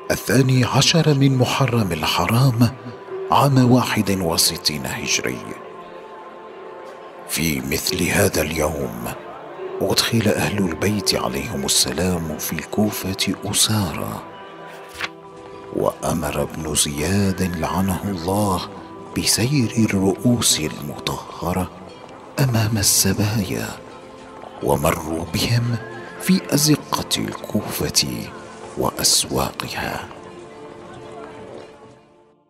12 من محرم الحرام عام 61 هجري. في مثل هذا اليوم أدخل أهل البيت عليهم السلام في الكوفة أسارى، وأمر ابن زياد لعنه الله بسير الرؤوس المطهرة أمام السبايا، ومروا بهم في أزقة الكوفة وأسواقها.